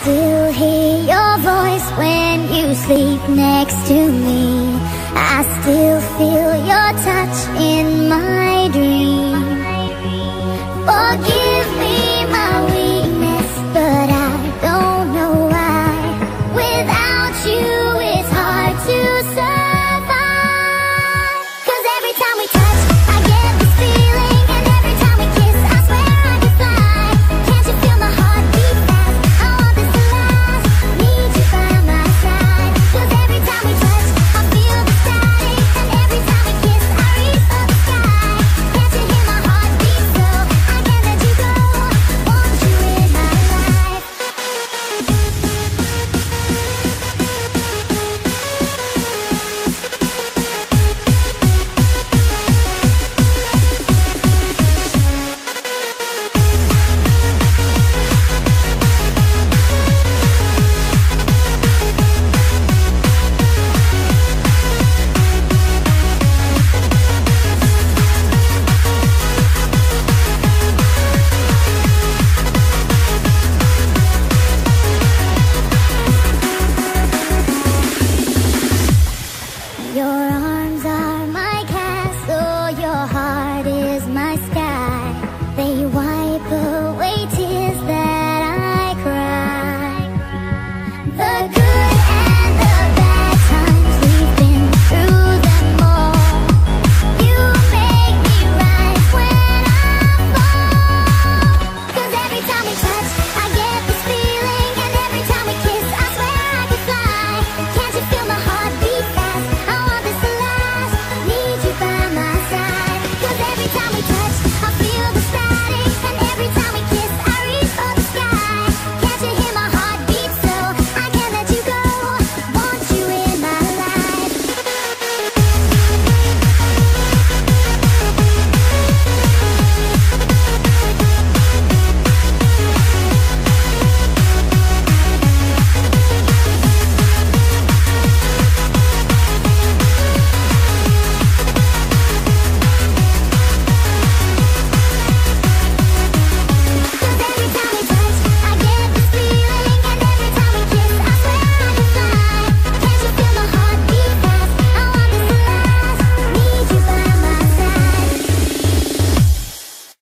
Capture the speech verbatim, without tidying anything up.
still hear your voice when you sleep next to me. I still feel your touch in my dream. Forgive me my weakness, but I don't know why. Without you it's hard to survive. 'Cause every time we touch I get this feeling, and every time we kiss I swear I could fly. Can't you feel my heart beat fast? I want this to last, need you by my side. 'Cause every time we touch I feel the static, and every time we kiss I reach for the sky. Can't you hear my heart beat so I can't let you go? Want you in my life. Your arms are my castle, your heart is my sky. They wipe away tears that I cry. The good and the bad times, we've been through them all. You make me rise when I fall. 'Cause every time we touch